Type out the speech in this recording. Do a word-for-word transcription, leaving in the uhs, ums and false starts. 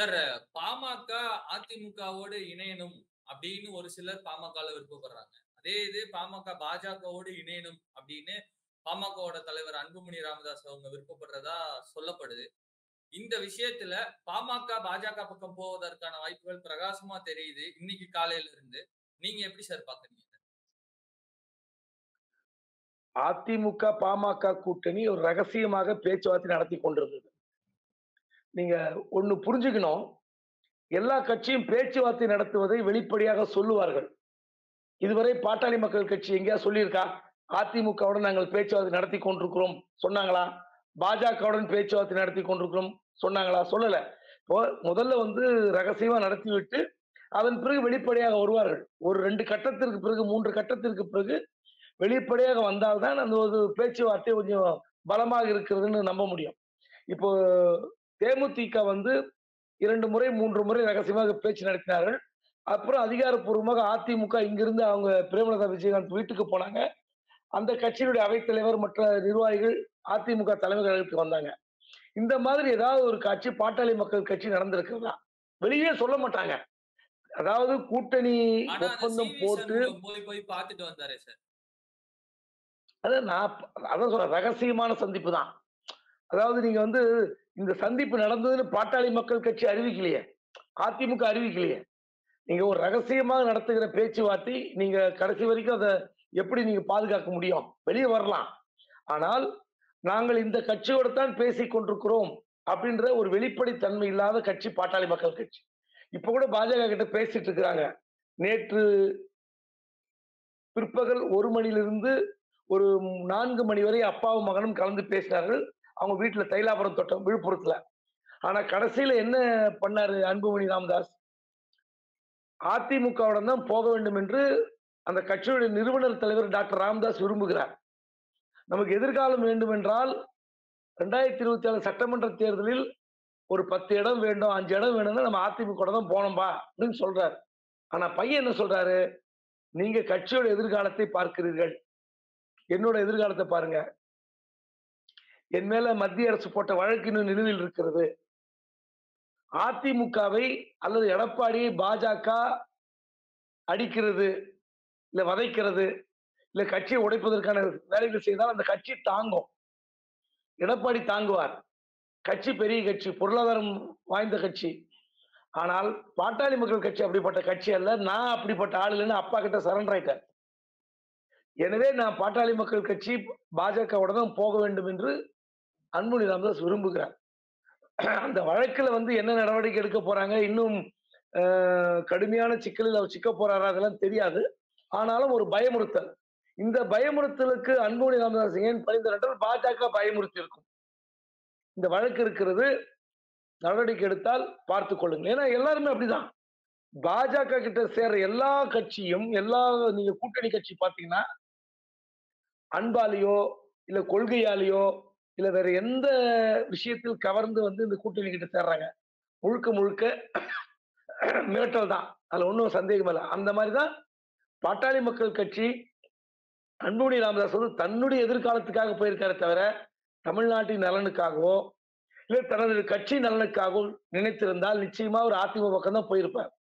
Sir PMK அதிமுகவோடு இணையணும் அப்படின்னு ஒரு சிலர் பாமகல விருப்பப்படுறாங்க. அதே இது பாமக பாஜகவோடு இணையணும் அப்படின்னு பாமகவோட தலைவர் அன்புமணி ராமதாஸ் அவங்க விருப்பப்படுறதா சொல்லப்படுது. இந்த விஷயத்துல பாமக பாஜக பக்கம் போவதற்கான வாய்ப்புகள் பிரகாசமா தெரியுது இன்னைக்கு காலையில இருந்து. நீங்க எப்படி சார் பாக்குறீங்க? அதிமுக பாமக கூட்டணி ஒரு ரகசியமாக பேச்சுவார்த்தை நடத்தி கொண்டிருந்தது. நீங்க ஒண்ணு புரிஞ்சுக்கணும், எல்லா கட்சியும் பேச்சுவார்த்தை நடத்துவதை வெளிப்படையாக சொல்லுவார்கள். இதுவரை பாட்டாளி மக்கள் கட்சி எங்கேயா சொல்லியிருக்கா? அதிமுகவுடன் நாங்கள் பேச்சுவார்த்தை நடத்தி கொண்டிருக்கிறோம் சொன்னாங்களா? பாஜகவுடன் பேச்சுவார்த்தை நடத்தி கொண்டிருக்கிறோம் சொன்னாங்களா? சொல்லல. இப்போ முதல்ல வந்து ரகசியமா நடத்திவிட்டு அதன் பிறகு வெளிப்படையாக வருவார்கள். ஒரு ரெண்டு கட்டத்திற்கு பிறகு மூன்று கட்டத்திற்கு பிறகு வெளிப்படையாக வந்தால்தான் அந்த ஒரு பேச்சுவார்த்தை கொஞ்சம் பலமாக இருக்கிறதுன்னு நம்ப முடியும். இப்போ தேமுதிக வந்து இரண்டு முறை மூன்று முறை ரகசியமாக பேச்சு நடத்தினார்கள். அப்புறம் அதிகாரப்பூர்வமாக அதிமுக இங்கிருந்து அவங்க பிரேமலதா விஜயகாந்த் வீட்டுக்கு போனாங்க. அந்த கட்சியினுடைய அவைத்தலைவர் மற்ற நிர்வாகிகள் அதிமுக தலைமை கழகத்துக்கு வந்தாங்க. இந்த மாதிரி ஏதாவது ஒரு காட்சி பாட்டாளி மக்கள் கட்சி நடந்திருக்கிறதா? வெளியே சொல்ல மாட்டாங்க. அதாவது கூட்டணி ஒப்பந்தம் போட்டு போய் போய் பார்த்துட்டு வந்தாரே சார். அதான் நான் அதான் சொல்றேன், ரகசியமான சந்திப்பு தான். அதாவது நீங்க வந்து இந்த சந்திப்பு நடந்ததுன்னு பாட்டாளி மக்கள் கட்சி அறிவிக்கலையே, அதிமுக அறிவிக்கலையே. நீங்க ஒரு ரகசியமாக நடத்துகிற பேச்சுவார்த்தை நீங்க கடைசி வரைக்கும் அதை எப்படி நீங்க பாதுகாக்க முடியும்? வெளியே வரலாம். ஆனால் நாங்கள் இந்த கட்சியோடு தான் பேசிக் கொண்டிருக்கிறோம் அப்படின்ற ஒரு வெளிப்படைத்தன்மை இல்லாத கட்சி பாட்டாளி மக்கள் கட்சி. இப்ப கூட பாஜக கிட்ட பேசிட்டு இருக்கிறாங்க. நேற்று பிற்பகல் ஒரு மணிலிருந்து ஒரு நான்கு மணி வரை அப்பாவும் மகனும் கலந்து பேசினார்கள். அவங்க வீட்டுல தைலாபுரம் தோட்டம் விழுப்புரத்துல. ஆனா கடைசியில என்ன பண்ணாரு அன்புமணி ராமதாஸ்? அதிமுகவுடன் தான் போக வேண்டும் என்று அந்த கட்சியுடைய நிறுவனர் தலைவர் டாக்டர் ராமதாஸ் விரும்புகிறார். நமக்கு எதிர்காலம் வேண்டும் என்றால் ரெண்டாயிரத்தி இருபத்தி ஏழு சட்டமன்ற தேர்தலில் ஒரு பத்து இடம் வேண்டும், அஞ்சு இடம் வேணும்னா நம்ம அதிமுக தான் போனோம்பா அப்படின்னு சொல்றாரு. ஆனா பையன் என்ன சொல்றாரு? நீங்க கட்சியோட எதிர்காலத்தை பார்க்கிறீர்கள், என்னோட எதிர்காலத்தை பாருங்க. என் மேல மத்திய அரசு போட்ட வழக்கு இன்னும் நிலுவையில் இருக்கிறது. அதிமுகவை அல்லது எடப்பாடியை பாஜக அடிக்கிறது, இல்ல வதைக்கிறது, இல்ல கட்சியை உடைப்பதற்கான வேலைகள் செய்தால் அந்த கட்சி தாங்கும். எடப்பாடி தாங்குவார். கட்சி பெரிய கட்சி, பொருளாதாரம் வாய்ந்த கட்சி. ஆனால் பாட்டாளி மக்கள் கட்சி அப்படிப்பட்ட கட்சி அல்ல. நான் அப்படிப்பட்ட ஆள் இல்லைன்னு அப்பா கிட்ட சரண்டர் ஆயிட்டார். எனவே நான் பாட்டாளி மக்கள் கட்சி பாஜகவோட தான் போக வேண்டும் என்று அன்புமணி ராமதாஸ் விரும்புகிறார். அந்த வழக்குல வந்து என்ன நடவடிக்கை எடுக்க போறாங்க, இன்னும் கடுமையான சிக்கலில் அவர் சிக்க போறாரா அதெல்லாம் தெரியாது. ஆனாலும் ஒரு பயமுறுத்தல். இந்த பயமுறுத்தலுக்கு அன்புமணி ராமதாஸ் ஏன் பரிந்தார் என்றால் பாஜக பயமுறுத்தி இருக்கும். இந்த வழக்கு இருக்கிறது, நடவடிக்கை எடுத்தால் பார்த்துக் கொள்ளுங்க. ஏன்னா எல்லாருமே அப்படிதான். பாஜக கிட்ட சேர்ற எல்லா கட்சியும், எல்லா நீங்க கூட்டணி கட்சி பாத்தீங்கன்னா அன்பாலேயோ இல்ல கொள்கையாலேயோ இல்ல வேற எந்த விஷயத்தில் கவர்ந்து வந்து இந்த கூட்டணி கிட்ட சேர்றாங்க. முழுக்க முழுக்க மிரட்டல் தான். அதுல ஒன்றும் சந்தேகம் இல்லை. அந்த மாதிரிதான் பாட்டாளி மக்கள் கட்சி அன்புமணி ராமதாஸ் வந்து தன்னுடைய எதிர்காலத்துக்காக போயிருக்காரு தவிர தமிழ்நாட்டின் நலனுக்காகவோ இல்ல தனது கட்சி நலனுக்காகவும் நினைத்திருந்தால் நிச்சயமா ஒரு அதிமுக பக்கம் தான் போயிருப்பார்.